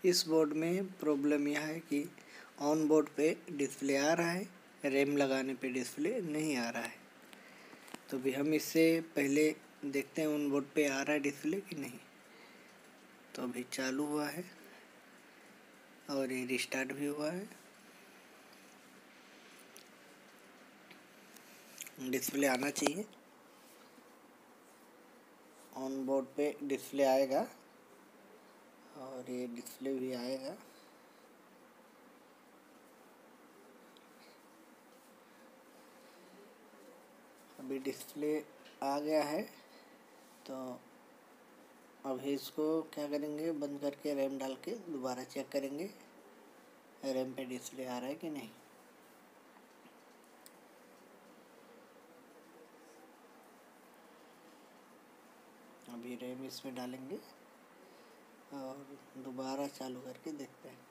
इस बोर्ड में प्रॉब्लम यह है कि ऑन बोर्ड पे डिस्प्ले आ रहा है, रैम लगाने पे डिस्प्ले नहीं आ रहा है। तो भी हम इससे पहले देखते हैं ऑन बोर्ड पे आ रहा है डिस्प्ले कि नहीं। तो अभी चालू हुआ है और ये रिस्टार्ट भी हुआ है। डिस्प्ले आना चाहिए, ऑन बोर्ड पे डिस्प्ले आएगा और ये डिस्प्ले भी आएगा। अभी डिस्प्ले आ गया है, तो अभी इसको क्या करेंगे, बंद करके रैम डाल के दोबारा चेक करेंगे रैम पे डिस्प्ले आ रहा है कि नहीं। अभी रैम इसमें डालेंगे और दोबारा चालू करके देखते हैं।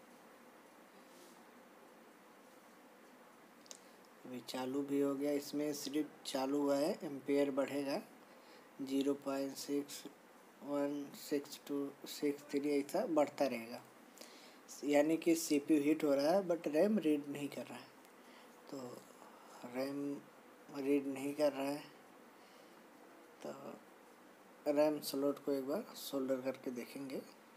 अभी चालू भी हो गया, इसमें सिर्फ चालू हुआ है, एम्पेयर बढ़ेगा 0.616263 ऐसा बढ़ता रहेगा, यानी कि CPU हीट हो रहा है बट रैम रीड नहीं कर रहा है। तो रैम रीड नहीं कर रहा है तो रैम स्लॉट को एक बार सोल्डर करके देखेंगे,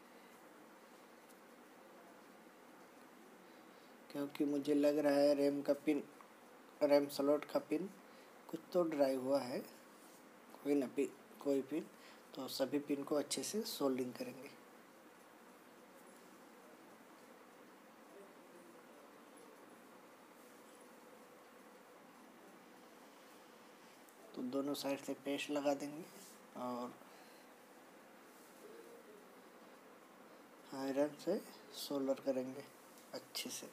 क्योंकि मुझे लग रहा है रैम स्लॉट का पिन कुछ तो ड्राइव हुआ है, कोई पिन। तो सभी पिन को अच्छे से सोल्डिंग करेंगे। तो दोनों साइड से पेस्ट लगा देंगे और आयरन से सोल्डर करेंगे अच्छे से।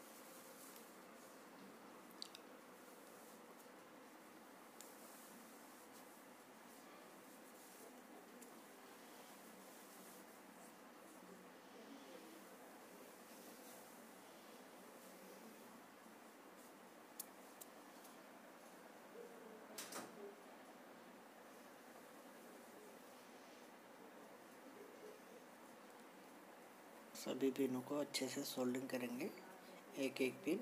सभी पिनों को अच्छे से सोल्डिंग करेंगे, एक एक पिन।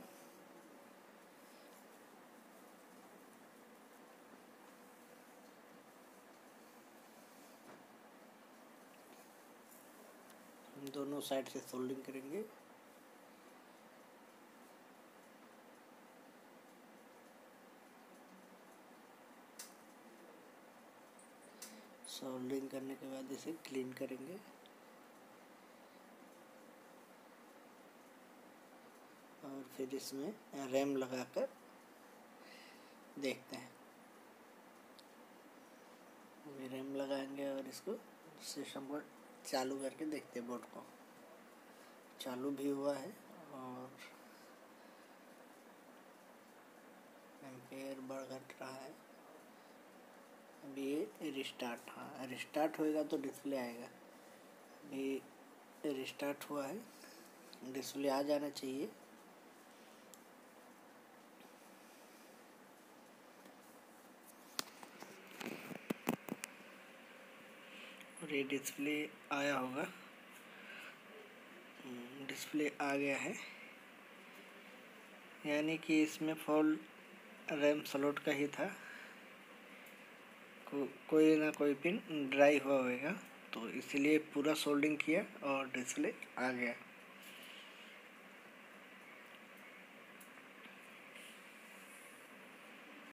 दोनों साइड से सोल्डिंग करेंगे। सोल्डिंग करने के बाद इसे क्लीन करेंगे। और फिर इसमें रैम लगाकर देखते हैं। अभी रैम लगाएंगे और इसको सिस्टम को चालू करके देखते हैं। बोर्ड को चालू भी हुआ है और एम्पेयर बढ़ घट रहा है। अभी ये रिस्टार्ट, हाँ रिस्टार्ट होएगा तो डिस्प्ले आएगा। अभी रिस्टार्ट हुआ है, डिस्प्ले आ जाना चाहिए। और ये डिस्प्ले आया होगा, डिस्प्ले आ गया है, यानी कि इसमें फॉल्ट रैम स्लॉट का ही था। कोई ना कोई पिन ड्राई हुआ होगा, तो इसलिए पूरा सोल्डिंग किया और डिस्प्ले आ गया।